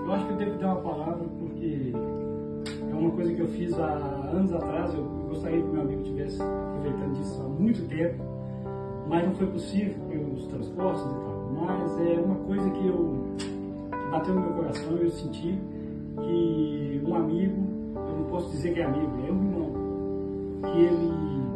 Eu acho que eu devo dar uma palavra porque é uma coisa que eu fiz há anos atrás. Eu gostaria que meu amigo estivesse aproveitando disso há muito tempo, mas não foi possível pelos transportes e tal. Mas é uma coisa que bateu no meu coração. Eu senti que um amigo, eu não posso dizer que é amigo, é um irmão, que ele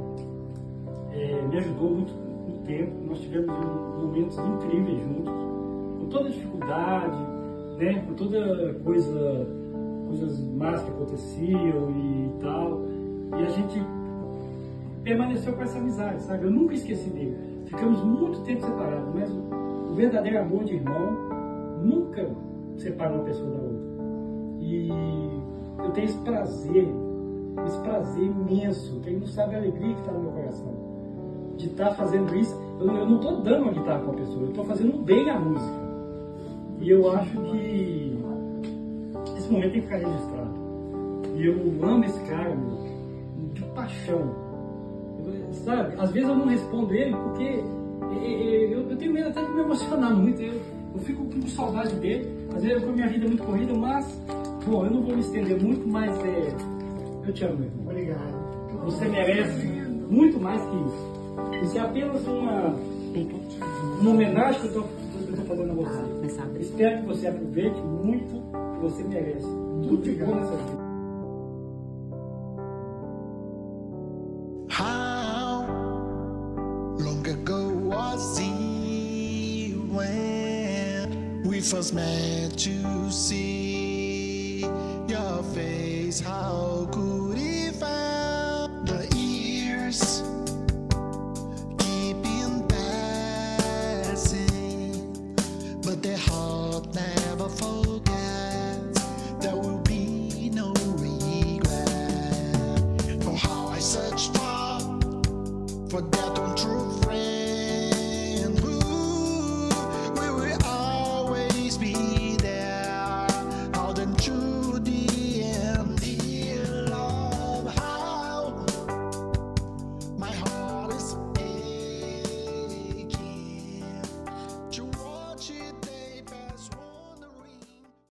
me ajudou muito tempo. Nós tivemos momentos incríveis juntos, com toda dificuldade, né, com toda coisas más que aconteciam e tal, e a gente permaneceu com essa amizade, sabe? Eu nunca esqueci dele. Ficamos muito tempo separados, mas o verdadeiro amor de irmão nunca separa uma pessoa da outra. E eu tenho esse prazer imenso, quem não sabe a alegria que está no meu coração de estar fazendo isso. Eu não estou dando uma guitarra para uma pessoa, eu estou fazendo bem a música. E eu acho que esse momento tem que ficar registrado. E eu amo esse cara, meu, de paixão. Sabe? Às vezes eu não respondo ele porque eu tenho medo até de me emocionar muito. Eu fico com saudade dele. Às vezes a minha vida é muito corrida, mas, bom, eu não vou me estender muito, mas eu te amo, meu irmão. Obrigado. Você merece muito mais que isso. Isso é apenas uma homenagem que eu estou fazendo a você. Espero que você aproveite muito, que você merece. Tudo de bom nessa vida. How long ago was it when we first met to see your face? How could it find the years keeping passing, but their heart never forgets. There will be no regret for how I searched for that